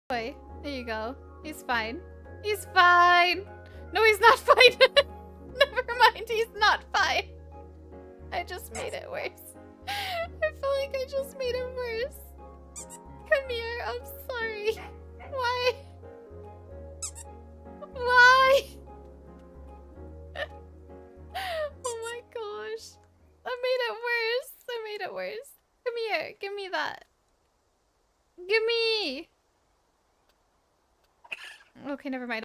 Boy, there you go. He's fine. He's fine. No, he's not fine. Never mind, he's not fine. I just made it worse. I feel like I just made it worse. Come here, I'm sorry. Why? Why? Oh my gosh. I made it worse. I made it worse. Come here, give me that. Give me! Okay, never mind.